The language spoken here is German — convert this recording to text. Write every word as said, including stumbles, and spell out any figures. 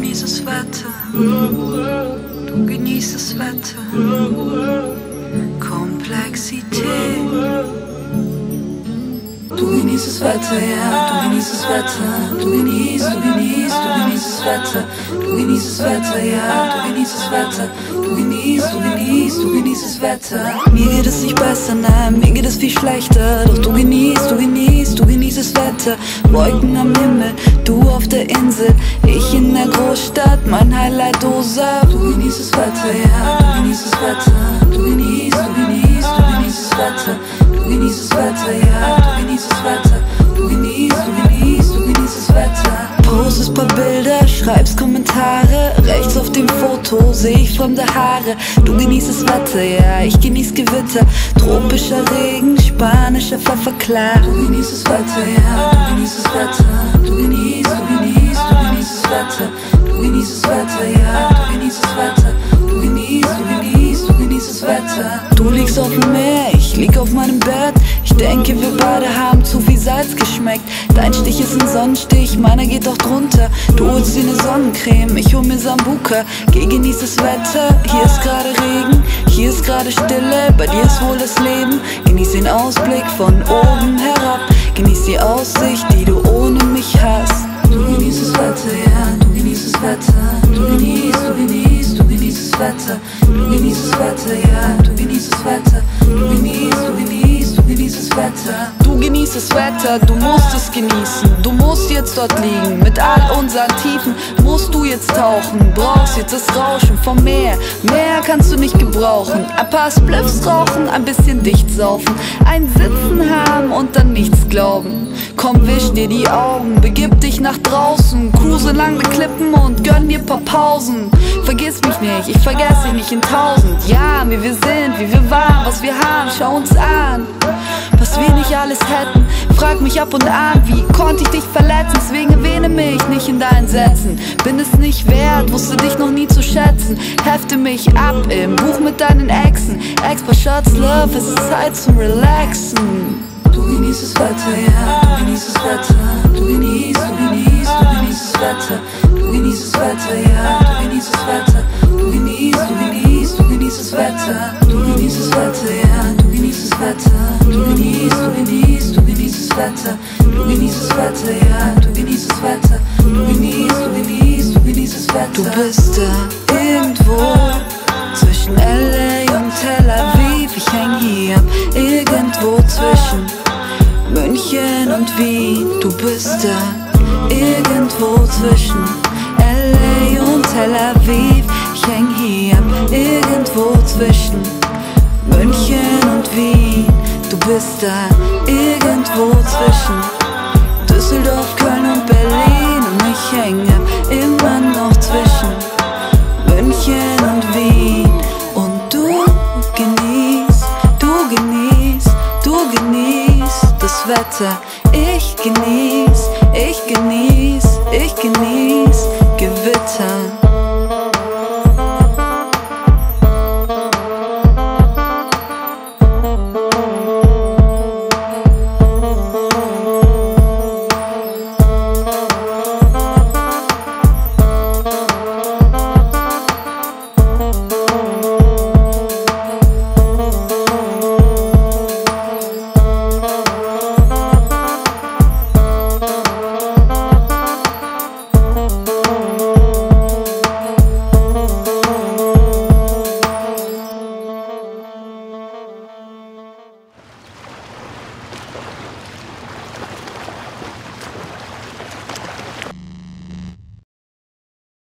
genießt das Wetter, du genießt das Wetter, Komplexität. Du genießt das Wetter, ja, du genießt das Wetter, du genießt, du genießt, du genießt das Wetter, du genießt das Wetter, ja, du genießt das Wetter, du genießt, du genießt, du genießt das Wetter. Mir geht es nicht besser, nein, mir geht es viel schlechter, doch du genießt, du genießt, du genießt das Wetter. Wolken am Himmel, du auf der Insel, ich in der Großstadt, mein Highlight Dosa. Du genießt das Wetter, ja, du genießt das Wetter, du genießt, du genießt, du genießt das Wetter. Du genießt das Wetter, ja, du genießt das Wetter, du genießt, du genießt, du genießt das Wetter. Postest paar Bilder, schreibst Kommentare, rechts auf dem Foto seh ich fremde Haare. Du genießt das Wetter, ja, ich genieß Gewitter, tropischer Regen, spanischer Pfeffer klar. Du genießt das Wetter, ja, du genießt das Wetter, du genießt, du genießt, du genießt das Wetter, du genießt das Wetter, ja, du genießt das Wetter, du genießt, du genießt, du genießt das Wetter. Du liegst auf dem Meer, ich lieg auf meinem Bett, ich denke wir beide haben zu viel Salz geschmeckt. Dein Stich ist ein Sonnenstich, meiner geht doch drunter. Du holst dir ne Sonnencreme, ich hol mir Sambuka. Geh, genieß das Wetter, hier ist gerade Regen, hier ist gerade Stille, bei dir ist wohl das Leben. Genieß den Ausblick von oben herab, genieß die Aussicht, die du ohne mich hast. Du genießt das Wetter, ja, du genießt das Wetter, du genießt, du genießt, du genießt das Wetter, du genießt das Wetter, ja, du genießt das Wetter, du genießt, du genießt, du genießt das Wetter. Du genießt das Wetter, du musst es genießen, du musst jetzt dort liegen, mit all unseren Tiefen musst du jetzt tauchen, brauchst jetzt das Rauschen vom Meer, mehr kannst du nicht gebrauchen, ein paar Spliffs rauchen, ein bisschen dicht saufen, ein Sitzen haben und dann nichts glauben. Komm, wisch dir die Augen, begib dich nach draußen, cruise lang mit Klippen und gönn dir paar Pausen. Vergiss mich nicht, ich vergess dich nicht in tausend Jahren, wie wir sind, wie wir waren, was wir haben, schau uns an, was wir nicht alles hätten. Frag mich ab und an, wie konnte ich dich verletzen, deswegen erwähne mich nicht in deinen Sätzen. Bin es nicht wert, wusste dich noch nie zu schätzen, hefte mich ab im Buch mit deinen Exen. Extra Shots, Love, es ist Zeit zum Relaxen. Du genießt das Wetter, ja, du genießt das Wetter, du genießt, du genießt, du genießt das Wetter, du genießt das Wetter, ja, du genießt das Wetter, du genießt, du genießt, du genießt das Wetter, du genießt das Wetter, ja, du genießt das Wetter, du genießt, du genießt, du genießt das Wetter, du genießt das Wetter, ja, du genießt das Wetter, du genießt, du genießt, du genießt das Wetter. Du bist da irgendwo zwischen L A und Tel Aviv, ich häng hier irgendwo zwischen München und Wien. Du bist da irgendwo zwischen L A und Tel Aviv, ich häng hier irgendwo zwischen München und Wien. Du bist da irgendwo zwischen Düsseldorf, Köln und Berlin und ich hänge immer noch zwischen München und Wien. Und du genießt, du genießt, du genießt das Wetter. Ich genieß, ich genieß, ich genieß Gewitter.